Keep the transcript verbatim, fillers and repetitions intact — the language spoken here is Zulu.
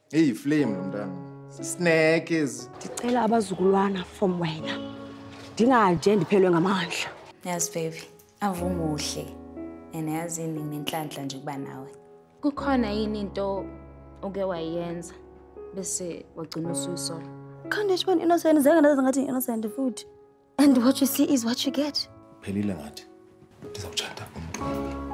Hey Flame lo mntana. Snack is. Ndicela abazukulwana from wena. Ndingaje ndiphelwe ngamandla. Yazi baby, avumuhle. And yazi nenhlanhla nje kuba nawe. Kukhona yini into oke wayenza bese wagcina usuyisola? Can't you be innocent? Zenga ndazi ngathi innocent futhi. And what you see is what you get. Phelile ngathi. Ndizawutshata umuntu.